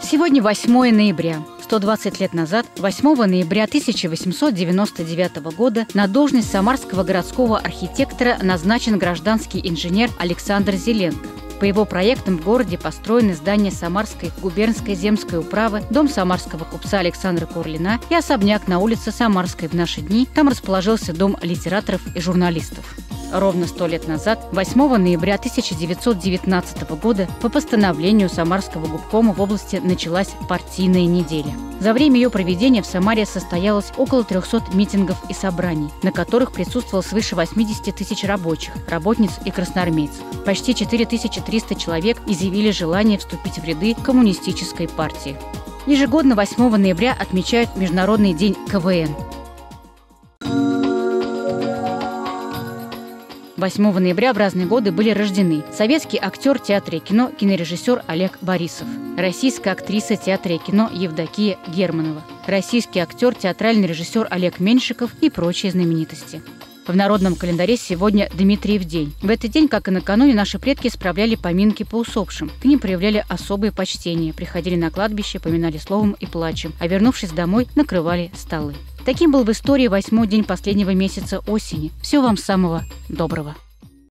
Сегодня 8 ноября. 120 лет назад, 8 ноября 1899 года, на должность самарского городского архитектора назначен гражданский инженер Александр Зеленко. По его проектам в городе построены здания Самарской губернской земской управы, дом самарского купца Александра Курлина и особняк на улице Самарской в наши дни. Там расположился дом литераторов и журналистов. Ровно 100 лет назад, 8 ноября 1919 года, по постановлению Самарского губкома в области началась партийная неделя. За время ее проведения в Самаре состоялось около 300 митингов и собраний, на которых присутствовало свыше 80 тысяч рабочих, работниц и красноармейцев. Почти 4300 человек изъявили желание вступить в ряды коммунистической партии. Ежегодно 8 ноября отмечают Международный день КВН. 8 ноября в разные годы были рождены советский актер театра и кино, кинорежиссер Олег Борисов, российская актриса театра и кино Евдокия Германова, российский актер, театральный режиссер Олег Меньшиков и прочие знаменитости. В народном календаре сегодня Дмитриев день. В этот день, как и накануне, наши предки справляли поминки по усопшим. К ним проявляли особое почтение, приходили на кладбище, поминали словом и плачем, а вернувшись домой, накрывали столы. Таким был в истории 8-й день последнего месяца осени. Всего вам самого доброго.